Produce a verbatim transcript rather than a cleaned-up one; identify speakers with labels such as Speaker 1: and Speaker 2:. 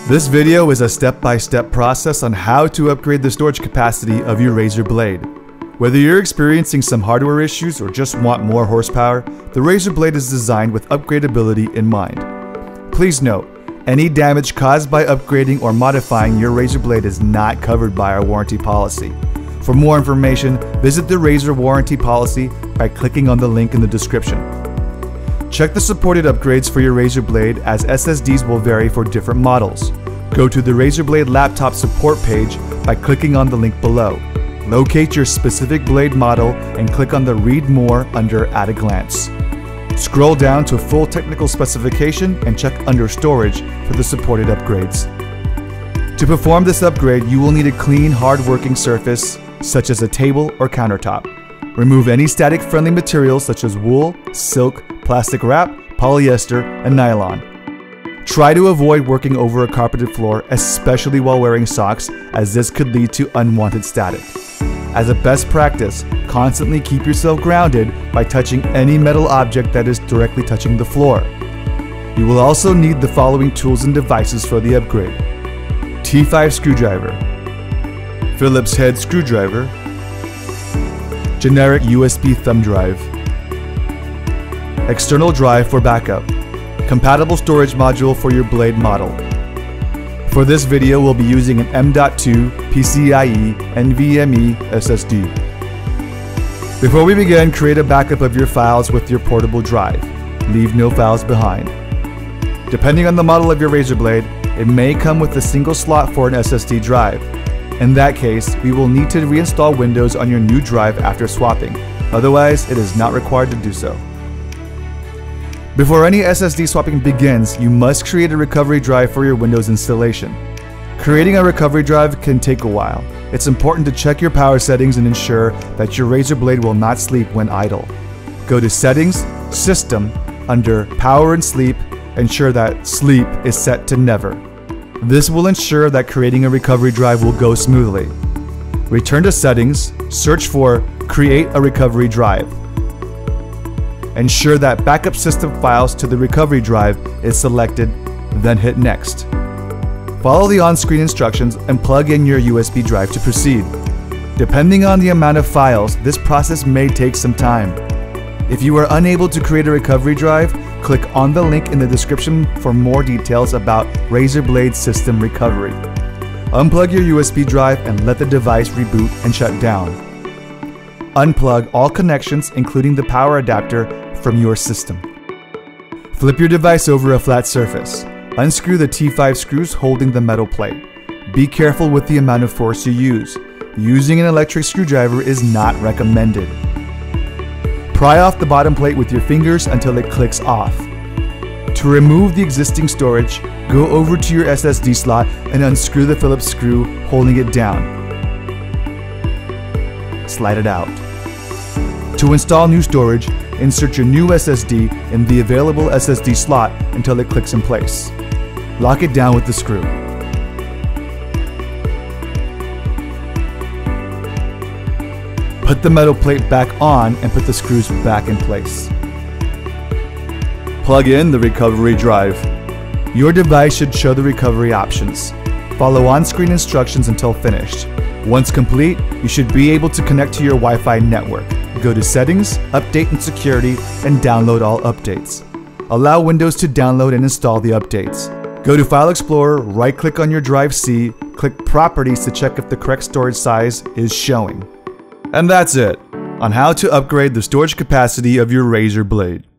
Speaker 1: This video is a step-by-step process on how to upgrade the storage capacity of your Razer Blade. Whether you're experiencing some hardware issues or just want more horsepower, the Razer Blade is designed with upgradability in mind. Please note, any damage caused by upgrading or modifying your Razer Blade is not covered by our warranty policy. For more information, visit the Razer warranty policy by clicking on the link in the description. Check the supported upgrades for your Razer Blade, as S S Ds will vary for different models. Go to the Razer Blade laptop support page by clicking on the link below. Locate your specific blade model and click on the Read More under At a Glance. Scroll down to full technical specification and check under Storage for the supported upgrades. To perform this upgrade, you will need a clean, hard-working surface, such as a table or countertop. Remove any static-friendly materials such as wool, silk, plastic wrap, polyester, and nylon. Try to avoid working over a carpeted floor, especially while wearing socks, as this could lead to unwanted static. As a best practice, constantly keep yourself grounded by touching any metal object that is directly touching the floor. You will also need the following tools and devices for the upgrade: T five screwdriver, Phillips head screwdriver, generic U S B thumb drive, external drive for backup, compatible storage module for your blade model. For this video, we'll be using an M dot two PCIe NVMe S S D. Before we begin, create a backup of your files with your portable drive. Leave no files behind. Depending on the model of your Razer Blade, it may come with a single slot for an S S D drive. In that case, we will need to reinstall Windows on your new drive after swapping. Otherwise, it is not required to do so. Before any S S D swapping begins, you must create a recovery drive for your Windows installation. Creating a recovery drive can take a while. It's important to check your power settings and ensure that your Razer Blade will not sleep when idle. Go to Settings, System, under Power and Sleep. Ensure that Sleep is set to Never. This will ensure that creating a recovery drive will go smoothly. Return to Settings, search for Create a Recovery Drive. Ensure that backup system files to the recovery drive is selected, then hit Next. Follow the on-screen instructions and plug in your U S B drive to proceed. Depending on the amount of files, this process may take some time. If you are unable to create a recovery drive, click on the link in the description for more details about Razer Blade system recovery. Unplug your U S B drive and let the device reboot and shut down. Unplug all connections, including the power adapter, from your system. Flip your device over a flat surface. Unscrew the T five screws holding the metal plate. Be careful with the amount of force you use. Using an electric screwdriver is not recommended. Pry off the bottom plate with your fingers until it clicks off. To remove the existing storage, go over to your S S D slot and unscrew the Phillips screw holding it down. Slide it out. To install new storage, insert your new S S D in the available S S D slot until it clicks in place. Lock it down with the screw. Put the metal plate back on and put the screws back in place. Plug in the recovery drive. Your device should show the recovery options. Follow on-screen instructions until finished. Once complete, you should be able to connect to your Wi-Fi network. Go to Settings, Update and Security, and download all updates. Allow Windows to download and install the updates. Go to File Explorer, right-click on your Drive C, click Properties to check if the correct storage size is showing. And that's it on how to upgrade the storage capacity of your Razer Blade.